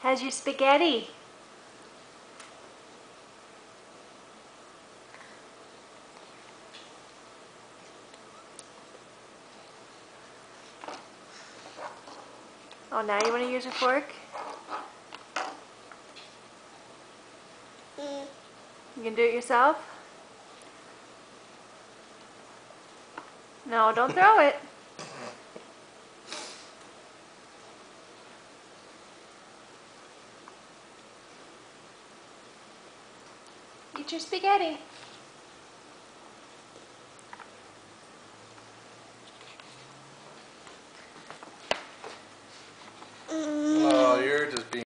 How's your spaghetti? Oh, now you want to use a fork? You can do it yourself? No, don't throw it. Eat your spaghetti.